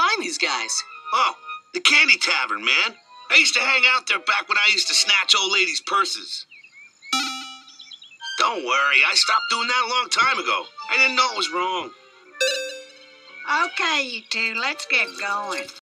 find these guys? Oh, the Candy Tavern, man. I used to hang out there back when I used to snatch old ladies' purses. Don't worry, I stopped doing that a long time ago. I didn't know it was wrong. Okay, you two, let's get going.